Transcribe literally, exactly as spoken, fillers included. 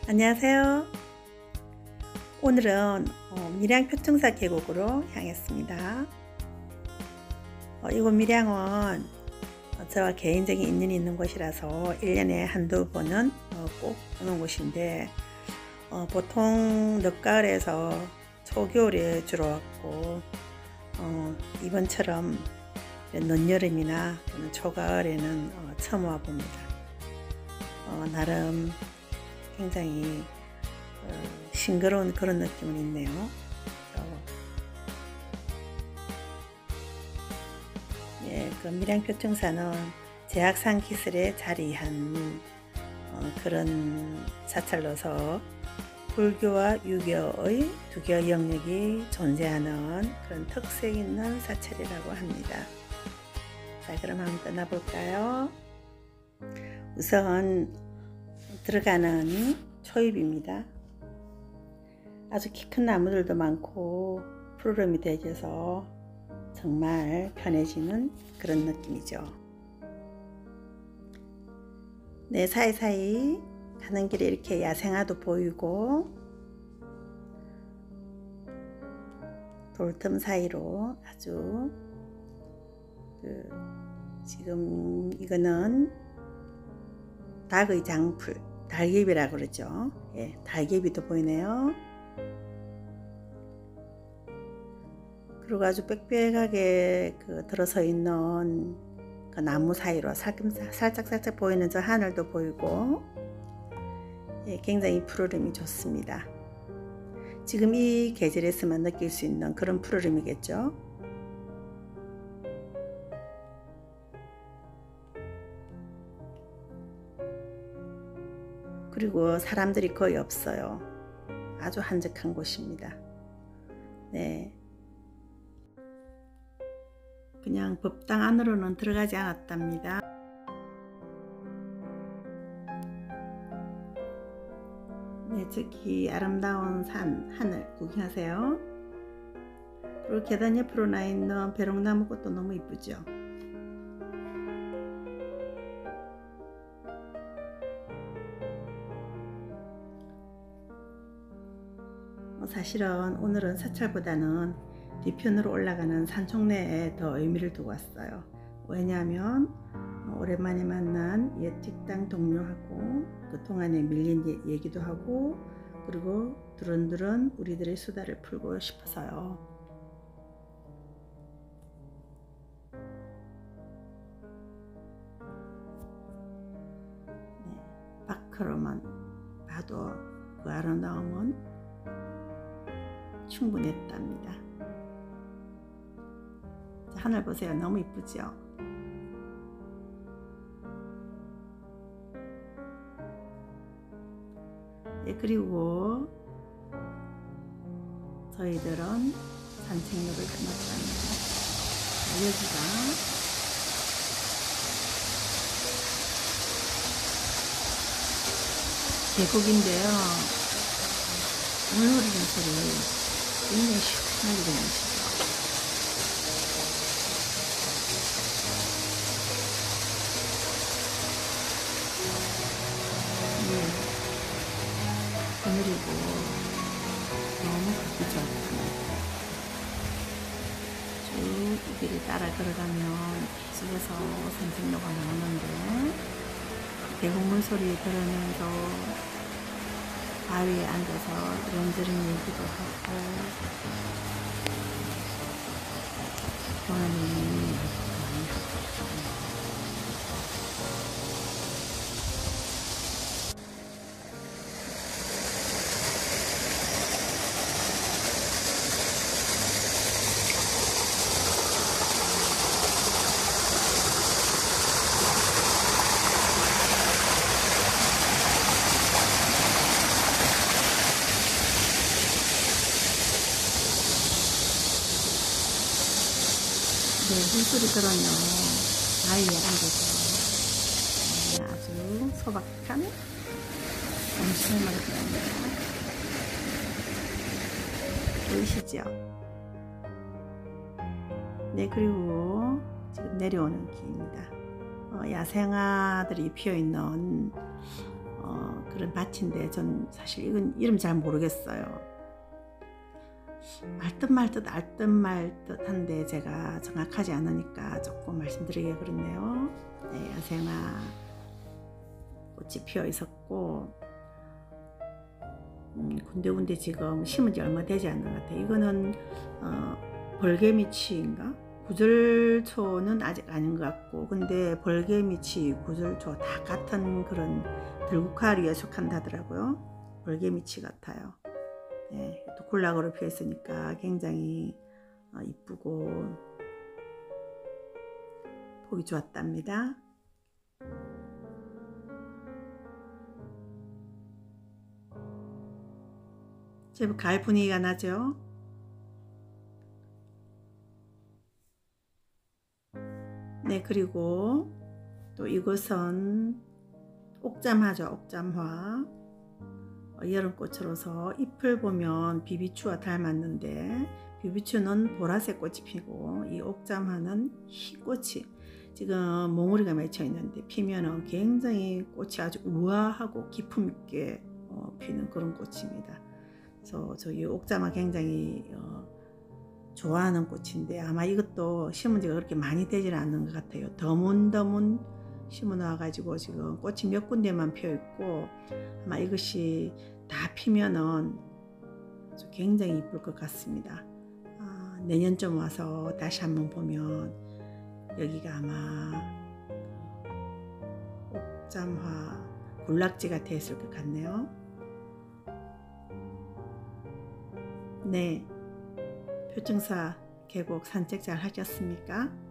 안녕하세요. 오늘은 어, 밀양 표층사 계곡으로 향했습니다. 어, 이곳 밀양은 어, 저와 개인적인 인연이 있는 곳이라서 일 년에 한두 번은 어, 꼭 오는 곳인데 어, 보통 늦가을에서 초겨울에 주로 왔고 어, 이번처럼 늦여름이나 또는 초가을에는 어, 처음 와봅니다. 어, 나름 굉장히 어, 싱그러운 그런 느낌은 있네요. 어, 예, 그 밀양 표층사는 제악산 기슭에 자리한 어, 그런 사찰로서 불교와 유교의 두 개의 영역이 존재하는 그런 특색 있는 사찰이라고 합니다. 자, 그럼 한번 떠나볼까요? 우선 들어가는 초입입니다. 아주 키 큰 나무들도 많고 푸르름이 되어서 정말 편해지는 그런 느낌이죠. 네, 사이사이 가는 길에 이렇게 야생화도 보이고 돌틈 사이로 아주 그 지금 이거는 닭의 장풀, 달개비라고 그러죠. 예, 달개비도 보이네요. 그리고 아주 빽빽하게 그 들어서 있는 그 나무 사이로 살짝살짝 보이는 저 하늘도 보이고, 예, 굉장히 푸르름이 좋습니다. 지금 이 계절에서만 느낄 수 있는 그런 푸르름이겠죠. 그리고 사람들이 거의 없어요. 아주 한적한 곳입니다. 네, 그냥 법당 안으로는 들어가지 않았답니다. 네, 저기 아름다운 산, 하늘 구경하세요. 그리고 계단 옆으로 나 있는 벼룩나무 꽃도 너무 이쁘죠. 사실은 오늘은 사찰보다는 뒤편으로 올라가는 산총내에 더 의미를 두고 왔어요. 왜냐하면 오랜만에 만난 옛 직장 동료하고 그동안에 밀린 얘기도 하고, 그리고 두런두런 우리들의 수다를 풀고 싶어서요. 네, 밖으로만 봐도 그 아름다움은 충분했답니다. 자, 하늘 보세요. 너무 이쁘죠? 네, 그리고 저희들은 산책로를 건넜답니다. 여기가 계곡인데요. 물 흐르는 소리 굉장히 시원하게 들리시죠? 네, 그늘이고 너무 보기 좋습니다. 쭉 이 길을 따라 걸어가면 계속해서 산책로가 나오는데 계곡물 소리 들으면서 바위에 앉아서 이런저런 얘기도 하고 좋아하는 얘기 많이 하고 싶습니다. 네, 물소리 들으면 바위에 앉아서 아주 소박한 음식을 들립니다. 보이시죠? 네, 그리고 지금 내려오는 길입니다. 어, 야생화들이 피어있는 어, 그런 밭인데 전 사실 이건 이름 잘 모르겠어요. 알듯 말듯 알듯 말듯 한데 제가 정확하지 않으니까 조금 말씀드리기가 그렇네요. 네, 야생화 꽃이 피어 있었고 음, 군데군데 지금 심은 지 얼마 되지 않는 것 같아요. 이거는 어, 벌개미치인가? 구절초는 아직 아닌 것 같고, 근데 벌개미치, 구절초 다 같은 그런 들국화류에 속한다더라고요. 벌개미치 같아요. 네, 또 굴락으로 피어 있으니까 굉장히 어, 이쁘고 보기 좋았답니다. 제법 가을 분위기가 나죠. 네, 그리고 또 이것은 옥잠화죠. 옥잠화. 어, 여름꽃으로서 잎을 보면 비비추와 닮았는데 비비추는 보라색 꽃이 피고 이 옥잠화는 흰꽃이 지금 몽우리가 맺혀 있는데 피면은 굉장히 꽃이 아주 우아하고 기품 있게 어, 피는 그런 꽃입니다. 그래서 저 이 옥잠화 굉장히 어, 좋아하는 꽃인데 아마 이것도 심은 지가 그렇게 많이 되지는 않는 것 같아요. 드문드문 심어 놔 가지고 지금 꽃이 몇 군데만 피어 있고 아마 이것이 다 피면은 굉장히 이쁠 것 같습니다. 아, 내년쯤 와서 다시 한번 보면 여기가 아마 옥잠화 군락지가 되었을 것 같네요. 네, 표층사 계곡 산책 잘 하셨습니까?